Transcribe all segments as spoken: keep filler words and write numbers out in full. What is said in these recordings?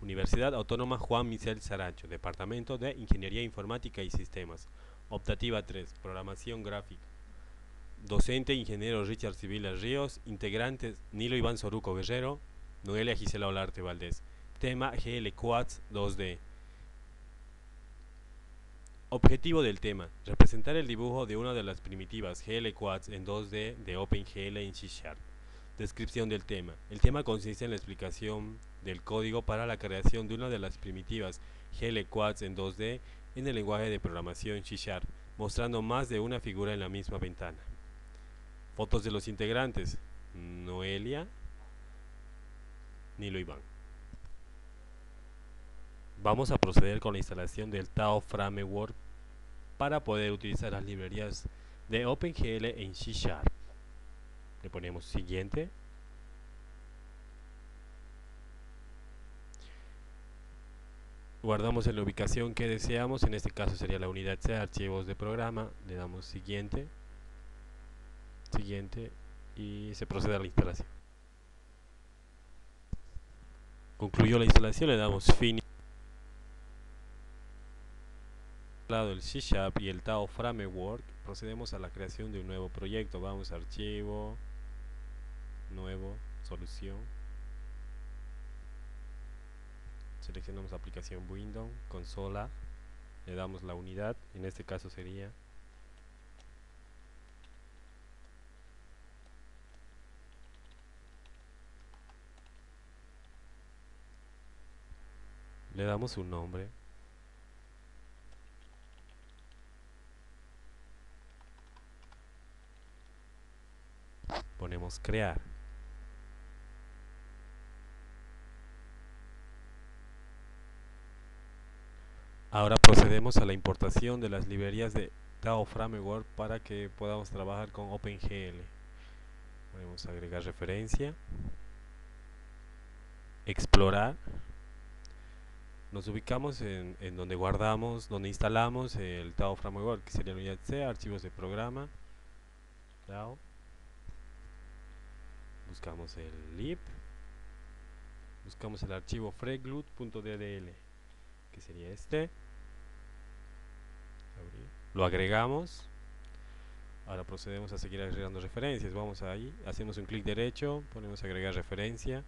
Universidad Autónoma Juan Michel Saracho, Departamento de Ingeniería Informática y Sistemas. Optativa tres, Programación Gráfica. Docente, ingeniero Richard Sibila Ríos. Integrantes, Nilo Iván Soruco Guerrero, Noelia Gisela Olarte Valdés. Tema G L Quads dos D. Objetivo del tema: representar el dibujo de una de las primitivas G L Quads en dos D de OpenGL en C Sharp. Descripción del tema: el tema consiste en la explicación del código para la creación de una de las primitivas G L Quads en dos D en el lenguaje de programación C Sharp, mostrando más de una figura en la misma ventana. Fotos de los integrantes: Noelia, Nilo Iván. Vamos a proceder con la instalación del Tao Framework para poder utilizar las librerías de OpenGL en C Sharp. Le ponemos siguiente. Guardamos en la ubicación que deseamos, en este caso sería la unidad C, archivos de programa. Le damos siguiente, siguiente y se procede a la instalación. Concluyó la instalación, le damos Finish. El C Sharp y el Tao Framework, procedemos a la creación de un nuevo proyecto. Vamos a archivo, nuevo, solución. Seleccionamos aplicación Windows, consola, le damos la unidad, en este caso sería le damos un nombre, ponemos crear. Ahora procedemos a la importación de las librerías de Tao Framework para que podamos trabajar con OpenGL. Podemos agregar referencia, explorar. Nos ubicamos en, en donde guardamos, donde instalamos el Tao Framework, que sería la unidad C, archivos de programa, Tao. Buscamos el lib, buscamos el archivo freeglut.ddl, que sería este. Lo agregamos. Ahora procedemos a seguir agregando referencias. Vamos ahí, hacemos un clic derecho, ponemos agregar referencia.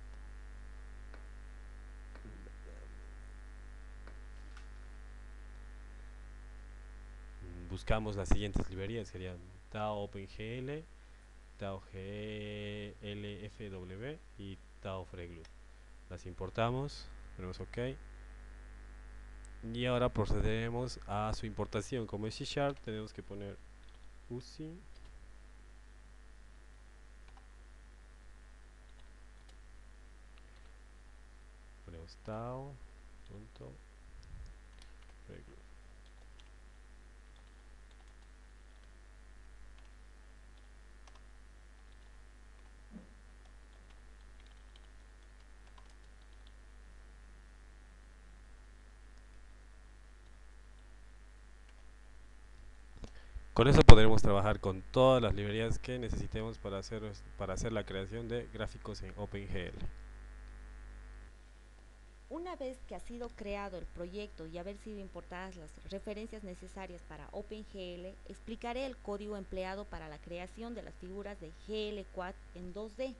Buscamos las siguientes librerías, serían Tao OpenGL, Tao G L F W y Tao Freeglut. Las importamos, ponemos OK. Y ahora procederemos a su importación. Como es C Sharp, tenemos que poner U C I. Ponemos Tao. Freeglut. Con eso podremos trabajar con todas las librerías que necesitemos para hacer, para hacer la creación de gráficos en OpenGL. Una vez que ha sido creado el proyecto y haber sido importadas las referencias necesarias para OpenGL, explicaré el código empleado para la creación de las figuras de G L Quad en dos D.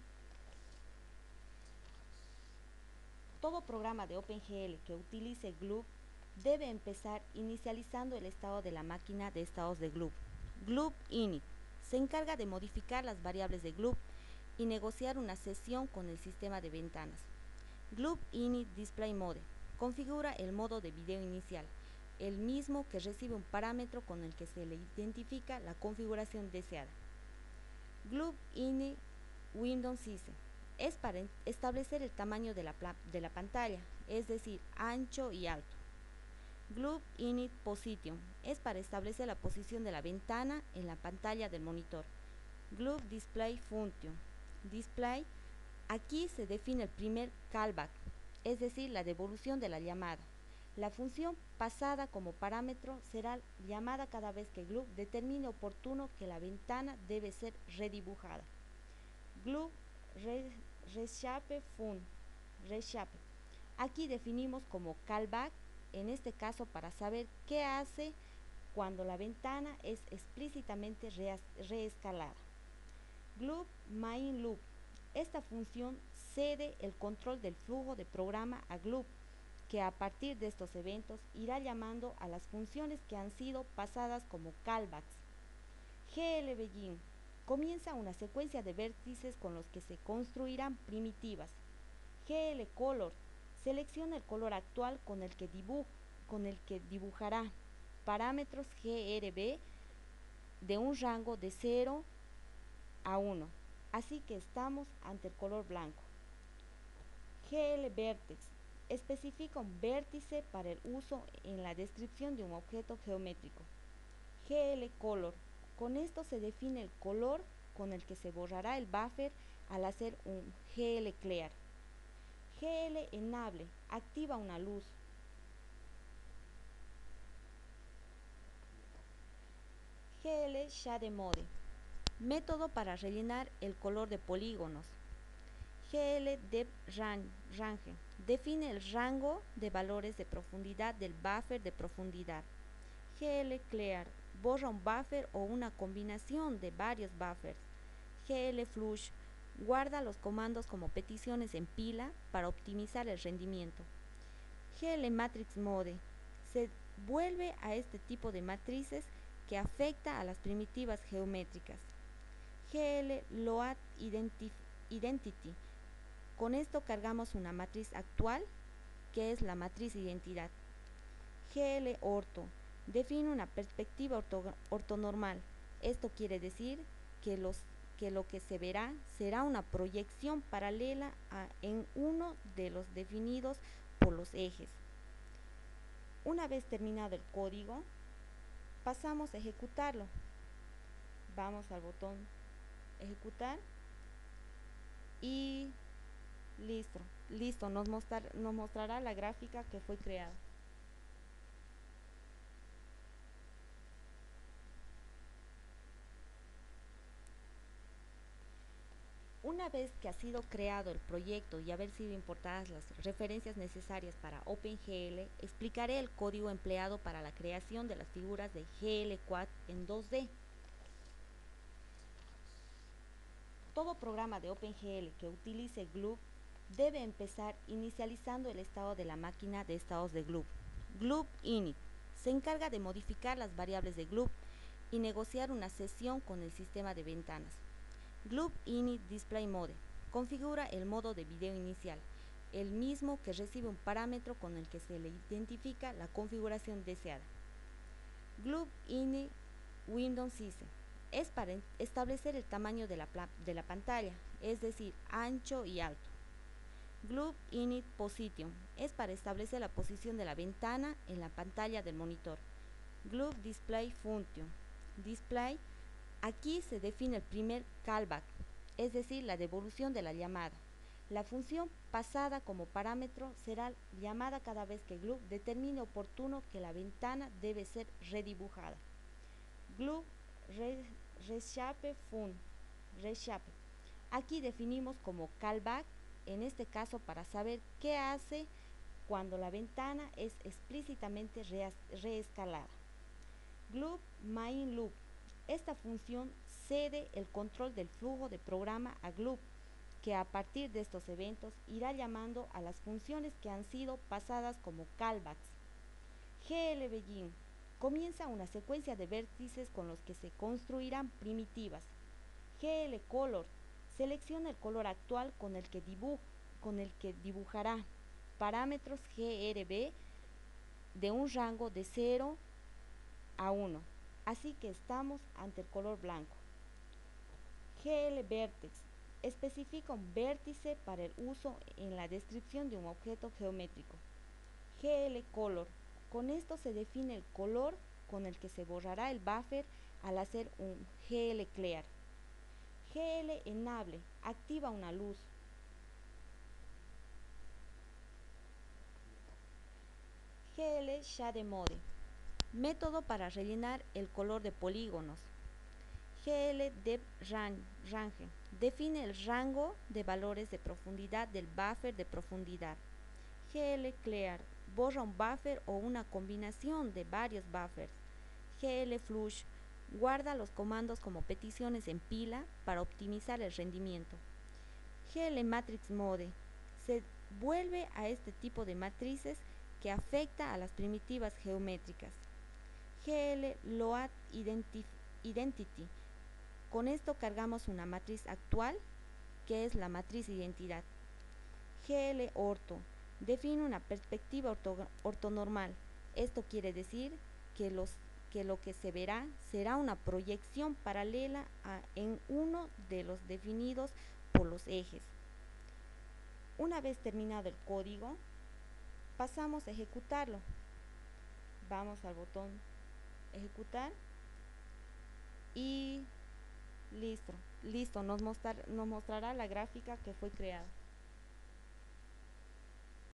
Todo programa de OpenGL que utilice glub debe empezar inicializando el estado de la máquina de estados de glub. Glub init se encarga de modificar las variables de glub y negociar una sesión con el sistema de ventanas. Glub init display mode configura el modo de video inicial, el mismo que recibe un parámetro con el que se le identifica la configuración deseada. Glub init window size es para establecer el tamaño de la, de la pantalla, es decir, ancho y alto. Glub init position es para establecer la posición de la ventana en la pantalla del monitor. Glub display function display, aquí se define el primer callback, es decir, la devolución de la llamada. La función pasada como parámetro será llamada cada vez que glub determine oportuno que la ventana debe ser redibujada. Glub reshape fun reshape Aquí definimos como callback, en este caso para saber qué hace cuando la ventana es explícitamente reescalada. Glub main loop. Esta función cede el control del flujo de programa a Glub, que a partir de estos eventos irá llamando a las funciones que han sido pasadas como callbacks. glbegin. Comienza una secuencia de vértices con los que se construirán primitivas. glcolor. Selecciona el color actual con el que, dibuj con el que dibujará parámetros grb de un rango de cero a uno. Así que estamos ante el color blanco. glvertex. Especifica un vértice para el uso en la descripción de un objeto geométrico. glcolor. Con esto se define el color con el que se borrará el buffer al hacer un glclear. glenable. Activa una luz. glshademode. Método para rellenar el color de polígonos. glDepRange. Define el rango de valores de profundidad del buffer de profundidad. glclear. Borra un buffer o una combinación de varios buffers. glflush. Guarda los comandos como peticiones en pila para optimizar el rendimiento. glmatrixmode. Se vuelve a este tipo de matrices que afecta a las primitivas geométricas. glloadIdentity. Con esto cargamos una matriz actual, que es la matriz identidad. glorto. Define una perspectiva orto ortonormal. Esto quiere decir que, los, que lo que se verá será una proyección paralela a, en uno de los definidos por los ejes. Una vez terminado el código, pasamos a ejecutarlo. Vamos al botón ejecutar y listo, listo, nos, mostrar, nos mostrará la gráfica que fue creada. Una vez que ha sido creado el proyecto y haber sido importadas las referencias necesarias para OpenGL, explicaré el código empleado para la creación de las figuras de glquad en dos D. Todo programa de OpenGL que utilice glub debe empezar inicializando el estado de la máquina de estados de glub. glub init se encarga de modificar las variables de glub y negociar una sesión con el sistema de ventanas. glub init display mode configura el modo de video inicial, el mismo que recibe un parámetro con el que se le identifica la configuración deseada. glub init window size es para establecer el tamaño de la, de la pantalla, es decir, ancho y alto. glub init position es para establecer la posición de la ventana en la pantalla del monitor. glub display function display. Aquí se define el primer callback, es decir, la devolución de la llamada. La función pasada como parámetro será llamada cada vez que glub determine oportuno que la ventana debe ser redibujada. glub re, reshape fun reshape. Aquí definimos como callback, en este caso para saber qué hace cuando la ventana es explícitamente reescalada. glub main loop. Esta función cede el control del flujo de programa a glub, que a partir de estos eventos irá llamando a las funciones que han sido pasadas como callbacks. glbegin. Comienza una secuencia de vértices con los que se construirán primitivas. glcolor. Selecciona el color actual con el que, dibuj con el que dibujará parámetros grb de un rango de cero a uno. Así que estamos ante el color blanco. glvertex. Especifica un vértice para el uso en la descripción de un objeto geométrico. glcolor. Con esto se define el color con el que se borrará el buffer al hacer un glclear. glenable. Activa una luz. glshademode. Método para rellenar el color de polígonos. glDepRange. Define el rango de valores de profundidad del buffer de profundidad. glclear borra un buffer o una combinación de varios buffers. glflush guarda los comandos como peticiones en pila para optimizar el rendimiento. glmatrixmode se vuelve a este tipo de matrices que afecta a las primitivas geométricas. glloadIdentity, con esto cargamos una matriz actual que es la matriz identidad. glortho define una perspectiva orto, ortonormal. Esto quiere decir que, los, que lo que se verá será una proyección paralela a, en uno de los definidos por los ejes. Una vez terminado el código, pasamos a ejecutarlo. Vamos al botón ejecutar y listo, listo, nos, mostrar, nos mostrará la gráfica que fue creada.